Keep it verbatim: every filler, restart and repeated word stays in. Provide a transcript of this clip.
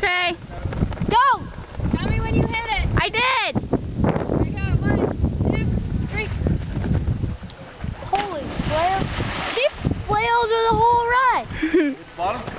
Okay. Go! Tell me when you hit it. I did. Here we go. One, two, three. Holy flail. She flailed her the whole ride. Bottom.